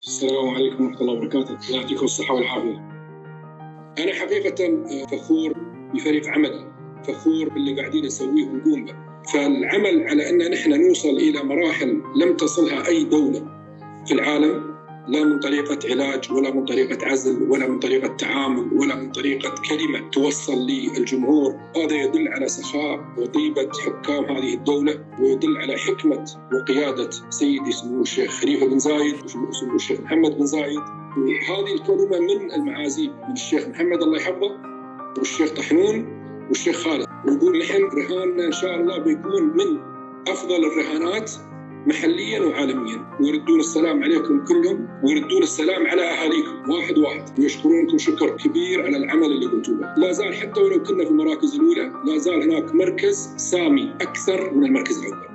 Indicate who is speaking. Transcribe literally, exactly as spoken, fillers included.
Speaker 1: السلام عليكم ورحمة الله وبركاته. الله يعطيكم الصحة والعافية. أنا حقيقة فخور بفريق عمل، فخور باللي قاعدين نسويه ونقوم به. فالعمل على أن نحن نوصل إلى مراحل لم تصلها أي دولة في العالم، لا من طريقة علاج ولا من طريقة عزل ولا من طريقة تعامل ولا من طريقة كلمة توصل للجمهور. هذا يدل على سخاء وطيبة حكام هذه الدولة، ويدل على حكمة وقيادة سيدي سمو الشيخ خليفة بن زايد وسمو الشيخ محمد بن زايد. هذه الكلمة من المعازيم من الشيخ محمد الله يحفظه والشيخ طحنون والشيخ خالد، ويقول نحن رهاننا إن شاء الله بيكون من أفضل الرهانات محليا وعالميا، ويردون السلام عليكم كلهم ويردون السلام على أهاليكم واحد واحد، ويشكرونكم شكر كبير على العمل اللي قمتوا به. لا زال حتى ولو كنا في المراكز الأولى لا زال هناك مركز سامي أكثر من المركز الأول.